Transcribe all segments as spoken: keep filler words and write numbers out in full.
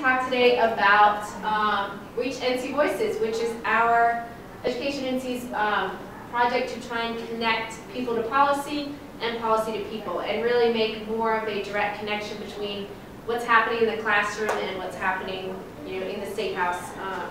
talk today about um, Reach N C Voices, which is our Education N C's um, project to try and connect people to policy and policy to people, and really make more of a direct connection between what's happening in the classroom and what's happening, you know, in the State House. Um,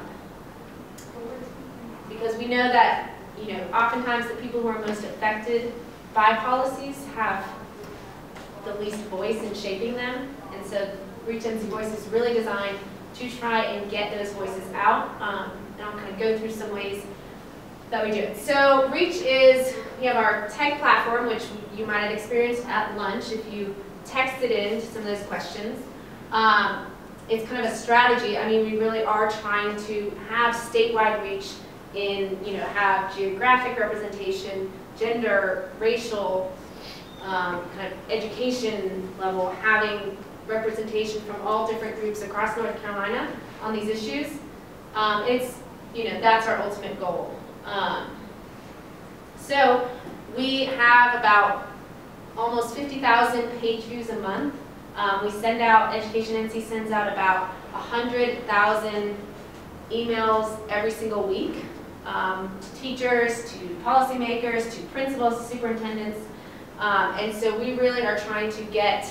because we know that, you know, oftentimes the people who are most affected by policies have the least voice in shaping them, and so Reach N C Voices is really designed to try and get those voices out. Um, and I'll kind of go through some ways that we do it. So Reach is, we have our tech platform, which you might have experienced at lunch if you texted in to some of those questions. Um, it's kind of a strategy. I mean, we really are trying to have statewide reach in, you know, have geographic representation, gender, racial, um, kind of education level, having representation from all different groups across North Carolina on these issues. Um, it's, you know, that's our ultimate goal. Um, so we have about almost fifty thousand page views a month. Um, we send out, Education N C sends out about one hundred thousand emails every single week um, to teachers, to policymakers, to principals, to superintendents. Um, and so we really are trying to get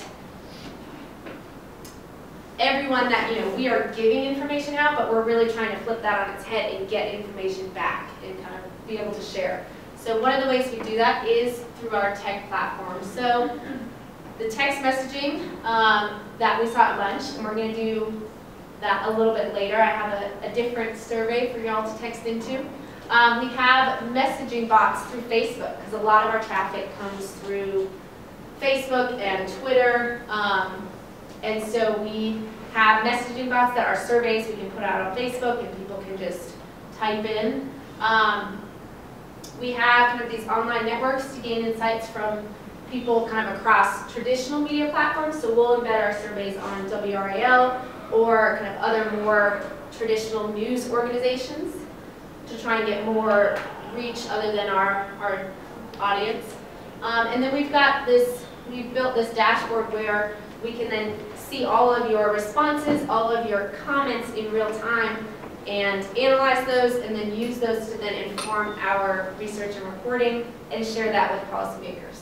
everyone that, you know, we are giving information out, but we're really trying to flip that on its head and get information back and kind of be able to share. So one of the ways we do that is through our tech platform. So the text messaging um, that we saw at lunch, and we're going to do that a little bit later. I have a, a different survey for y'all to text into. Um, we have messaging bots through Facebook, because a lot of our traffic comes through Facebook and Twitter. Um, and so we have messaging bots that are surveys we can put out on Facebook, and people can just type in. Um, we have kind of these online networks to gain insights from people kind of across traditional media platforms. So we'll embed our surveys on W R A L or kind of other more traditional news organizations to try and get more reach other than our, our audience. Um, and then we've got this, we've built this dashboard where we can then see all of your responses, all of your comments in real time, and analyze those, and then use those to then inform our research and reporting and share that with policymakers.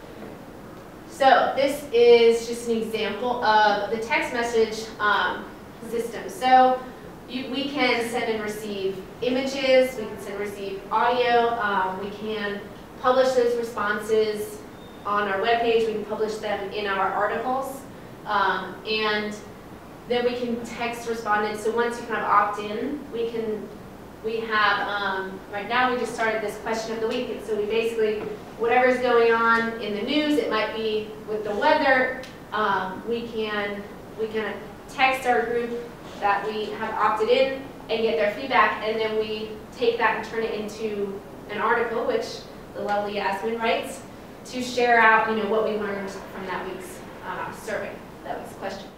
So this is just an example of the text message um, system. So you, we can send and receive images, we can send and receive audio, um, we can publish those responses on our webpage, we can publish them in our articles, um, and then we can text respondents. So once you kind of opt in, we can, we have, um, right now we just started this question of the week, and so we basically, whatever's going on in the news, it might be with the weather, um, we can, we can text our group that we have opted in and get their feedback, and then we take that and turn it into an article, which the lovely Yasmin writes, to share out, you know, what we learned from that week's uh, survey, that week's question.